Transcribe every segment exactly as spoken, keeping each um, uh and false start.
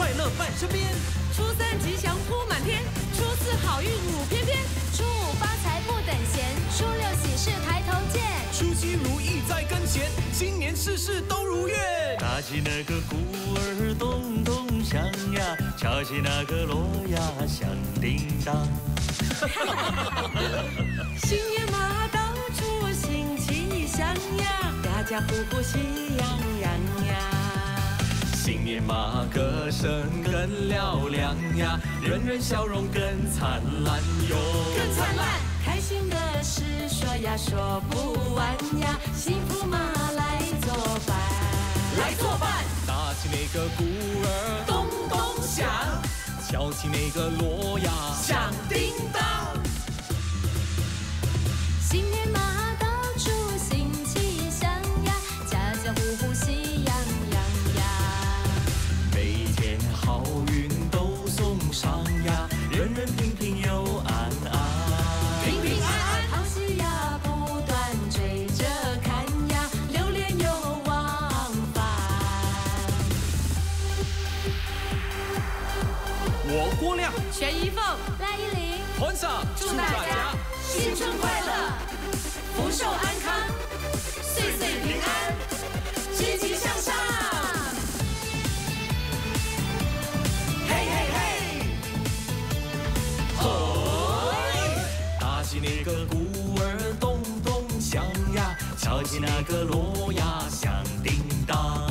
快乐伴身边。 初三吉祥铺满天，初四好运舞翩翩， 初五发财不等闲，初六喜事抬头见， 初七如意在跟前，今年事事都如愿。 打起那个鼓儿咚咚响呀，敲起那个锣呀响叮当。 新年马到处新气象呀，家家户户喜洋洋呀。 新年马歌声更嘹亮呀，人人笑容更灿烂哟。 更灿烂，开心的事说呀说不完呀，幸福马来作伴， 来作伴。打起那个鼓儿咚咚响，敲起那个锣呀响叮当。 新年马到处新气象呀，家家户户喜洋洋呀。 每天好运都送上呀，人人平平又安安。 平平安安， 好戏呀不断追着看呀，流连又忘返。 我郭亮、 全一凤， 赖依林， 团长祝大家新春快乐，福寿安康，岁岁平安，积极向上。嘿嘿嘿， 嘿，打起那个鼓儿咚咚响呀，敲起那个锣呀响叮当。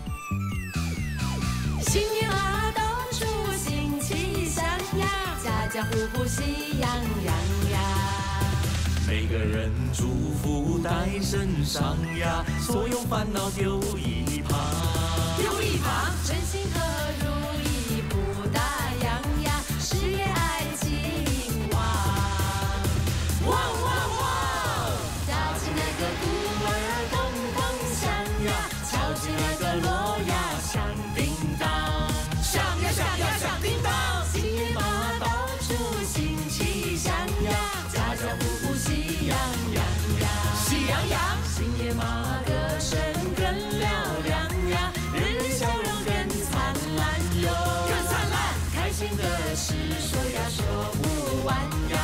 新年马到处新气象呀，家家户户喜洋洋呀。 每个人祝福带身上呀，所有烦恼丢一旁。 丢一旁， 真心和如意不打烊呀，事业爱情旺。 旺旺旺！ 打起那个鼓儿咚咚响呀，敲起那个锣呀响叮当。 响呀响呀响叮当， 新年马到处新气象呀，家家户户喜洋洋呀。 喜洋洋， 新年马歌声更嘹亮呀，人人笑容更灿烂哟。 更灿烂， 开心的事说呀说不完呀，